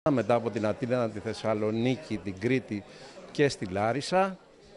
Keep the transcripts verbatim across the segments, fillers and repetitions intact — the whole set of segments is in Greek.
Μετά από την Αθήνα, τη Θεσσαλονίκη, την Κρήτη και στη Λάρισα.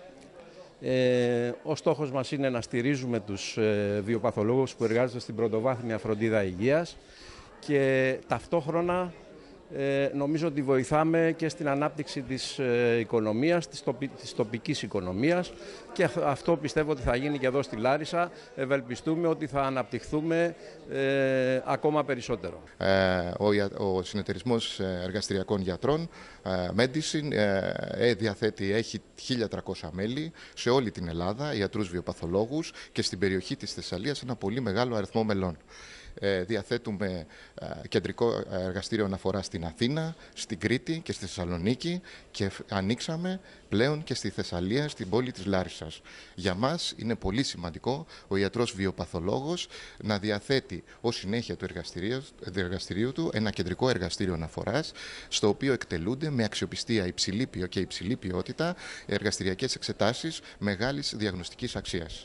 Ε, ο στόχος μας είναι να στηρίζουμε τους ε, βιοπαθολόγους που εργάζονται στην πρωτοβάθμια φροντίδα υγείας και ταυτόχρονα ε, νομίζω ότι βοηθάμε και στην ανάπτυξη της ε, οικονομίας, της, τοπι, της τοπικής οικονομίας και αυτό πιστεύω ότι θα γίνει και εδώ στη Λάρισα. Ευελπιστούμε ότι θα αναπτυχθούμε ε, ακόμα περισσότερο. Ε, ο, ο Συνεταιρισμός Εργαστηριακών Γιατρών, ε, Medicine, ε, διαθέτει, έχει χίλια τριακόσια μέλη σε όλη την Ελλάδα, ιατρούς βιοπαθολόγους και στην περιοχή της Θεσσαλίας ένα πολύ μεγάλο αριθμό μελών. Ε, διαθέτουμε ε, κεντρικό εργαστήριο αναφορά στην Αθήνα, στην Κρήτη και στη Θεσσαλονίκη και ανοίξαμε πλέον και στη Θεσσαλία, στην πόλη της Λάρισσας. Για μας είναι πολύ σημαντικό ο ιατρός βιοπαθολόγος να διαθέτει ως συνέχεια του εργαστηρίου, του εργαστηρίου του ένα κεντρικό εργαστήριο αναφοράς, στο οποίο εκτελούνται με αξιοπιστία υψηλή και υψηλή ποιότητα εργαστηριακές εξετάσεις μεγάλης διαγνωστικής αξίας.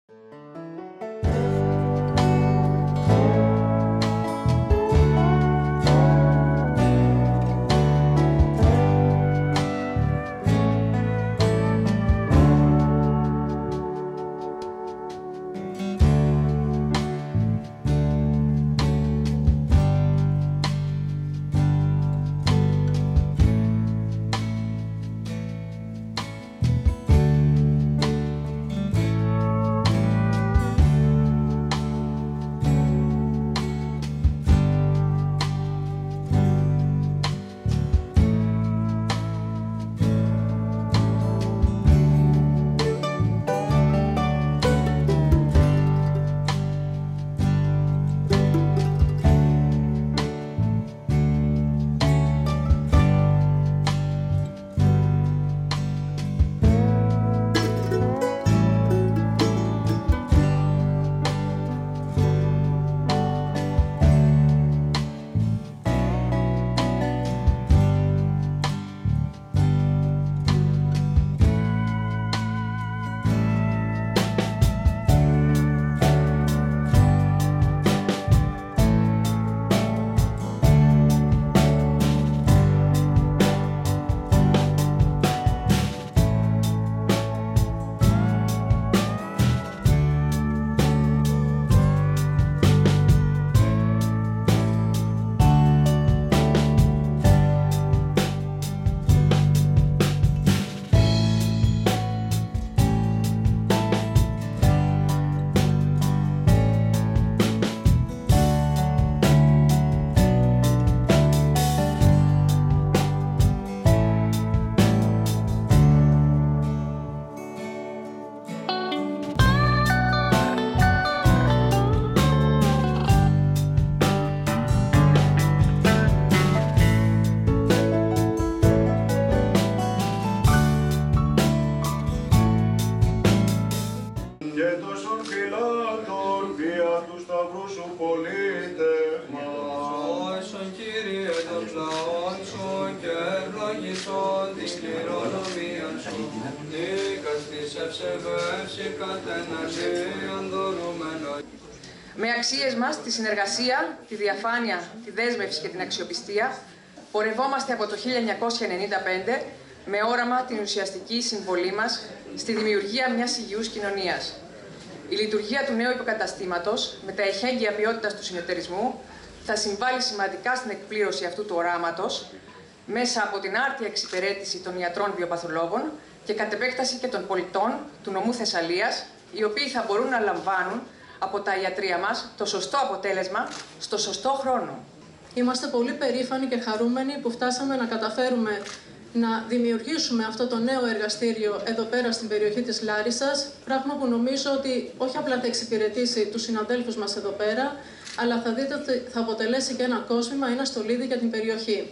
Με αξίες μας, τη συνεργασία, τη διαφάνεια, τη δέσμευση και την αξιοπιστία, πορευόμαστε από το χίλια εννιακόσια ενενήντα πέντε με όραμα την ουσιαστική συμβολή μας στη δημιουργία μιας υγιούς κοινωνίας. Η λειτουργία του νέου υποκαταστήματος, με τα εχέγγυα ποιότητας του συνεταιρισμού, θα συμβάλλει σημαντικά στην εκπλήρωση αυτού του οράματος, μέσα από την άρτια εξυπηρέτηση των ιατρών βιοπαθολόγων και κατ' επέκταση και των πολιτών του νομού Θεσσαλίας, οι οποίοι θα μπορούν να λαμβάνουν από τα ιατρεία μας το σωστό αποτέλεσμα στο σωστό χρόνο. Είμαστε πολύ περήφανοι και χαρούμενοι που φτάσαμε να καταφέρουμε να δημιουργήσουμε αυτό το νέο εργαστήριο εδώ πέρα στην περιοχή της Λάρισσας, πράγμα που νομίζω ότι όχι απλά θα εξυπηρετήσει τους συναδέλφους μας εδώ πέρα, αλλά θα δείτε ότι θα αποτελέσει και ένα κόσμημα, ένα στολίδι για την περιοχή.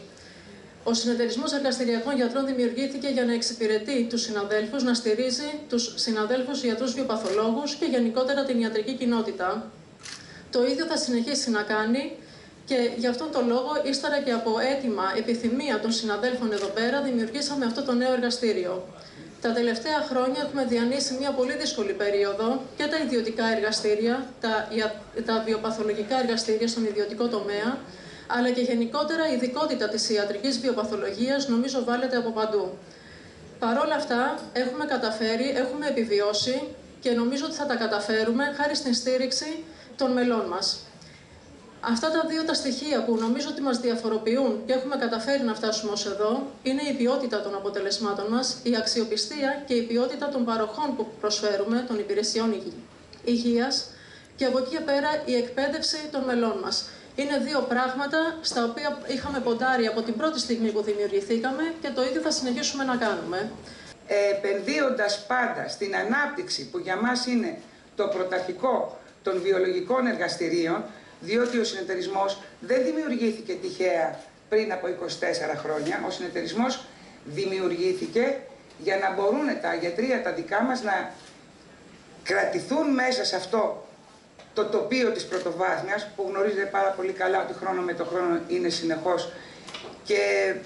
Ο Συνεταιρισμός Εργαστηριακών Γιατρών δημιουργήθηκε για να εξυπηρετεί τους συναδέλφους, να στηρίζει τους συναδέλφους ιατρούς βιοπαθολόγους και γενικότερα την ιατρική κοινότητα. Το ίδιο θα συνεχίσει να κάνει και γι' αυτόν τον λόγο, ύστερα και από αίτημα, επιθυμία των συναδέλφων εδώ πέρα, δημιουργήσαμε αυτό το νέο εργαστήριο. Τα τελευταία χρόνια έχουμε διανύσει μια πολύ δύσκολη περίοδο και τα ιδιωτικά εργαστήρια, τα, τα βιοπαθολογικά εργαστήρια στον ιδιωτικό τομέα, αλλά και γενικότερα η ειδικότητα της ιατρικής βιοπαθολογίας νομίζω βάλετε από παντού. Παρ' όλα αυτά, έχουμε καταφέρει, έχουμε επιβιώσει και νομίζω ότι θα τα καταφέρουμε χάρη στην στήριξη των μελών μας. Αυτά τα δύο τα στοιχεία που νομίζω ότι μας διαφοροποιούν και έχουμε καταφέρει να φτάσουμε ως εδώ είναι η ποιότητα των αποτελεσμάτων μας, η αξιοπιστία και η ποιότητα των παροχών που προσφέρουμε, των υπηρεσιών υγείας και από εκεί και πέρα η εκπαίδευση των μελών μας. Είναι δύο πράγματα στα οποία είχαμε ποντάρει από την πρώτη στιγμή που δημιουργηθήκαμε και το ίδιο θα συνεχίσουμε να κάνουμε. Επενδύοντας πάντα στην ανάπτυξη που για μας είναι το πρωταρχικό των βιολογικών εργαστηρίων, διότι ο συνεταιρισμός δεν δημιουργήθηκε τυχαία πριν από είκοσι τέσσερα χρόνια. Ο συνεταιρισμός δημιουργήθηκε για να μπορούν τα γιατρία τα δικά μας να κρατηθούν μέσα σε αυτό το τοπίο της πρωτοβάθμιας, που γνωρίζετε πάρα πολύ καλά ότι χρόνο με το χρόνο είναι συνεχώς και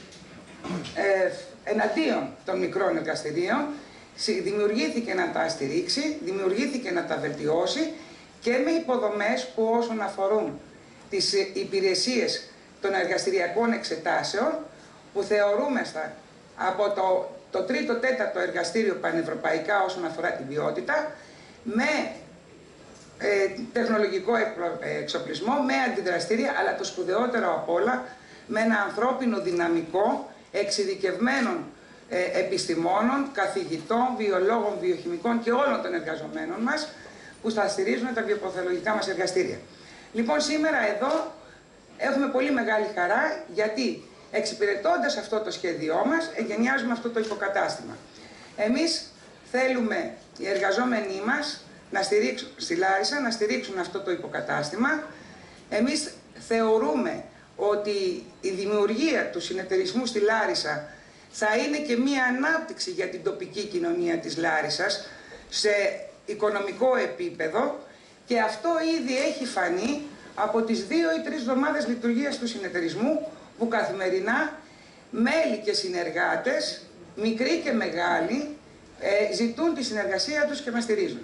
ε, εναντίον των μικρών εργαστηρίων. Δημιουργήθηκε να τα στηρίξει, δημιουργήθηκε να τα βελτιώσει και με υποδομές που όσον αφορούν τις υπηρεσίες των εργαστηριακών εξετάσεων, που θεωρούμε στα, από το, το τρίτο τέταρτο εργαστήριο πανευρωπαϊκά όσον αφορά την ποιότητα, με ε, τεχνολογικό εξοπλισμό, με αντιδραστήρια, αλλά το σπουδαιότερο απ' όλα, με ένα ανθρώπινο δυναμικό εξειδικευμένων ε, επιστημόνων, καθηγητών, βιολόγων, βιοχημικών και όλων των εργαζομένων μας, που θα στηρίζουν τα βιοπαθολογικά μας εργαστήρια. Λοιπόν, σήμερα εδώ έχουμε πολύ μεγάλη χαρά, γιατί εξυπηρετώντας αυτό το σχέδιό μας, εγκαινιάζουμε αυτό το υποκατάστημα. Εμείς θέλουμε οι εργαζόμενοι μας να στηρίξουν, στη Λάρισα, να στηρίξουν αυτό το υποκατάστημα. Εμείς θεωρούμε ότι η δημιουργία του συνεταιρισμού στη Λάρισα θα είναι και μία ανάπτυξη για την τοπική κοινωνία της Λάρισσας σε οικονομικό επίπεδο, και αυτό ήδη έχει φανεί από τις δύο ή τρεις εβδομάδες λειτουργίας του συνεταιρισμού, που καθημερινά μέλη και συνεργάτες, μικροί και μεγάλοι, ε, ζητούν τη συνεργασία τους και μας στηρίζουν.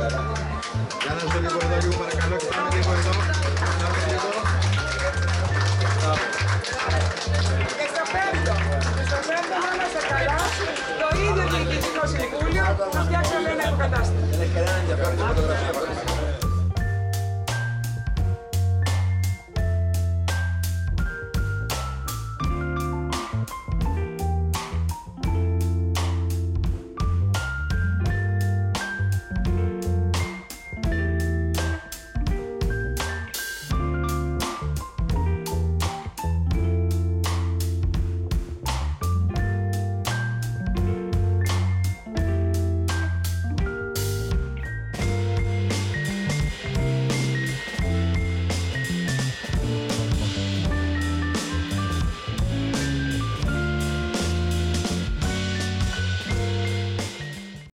Και στο πέμπτο, στο πέμπτο να είμαστε καλά, το ίδιο διοικητικό συμβούλιο να φτιάξουμε ένα υποκατάστημα.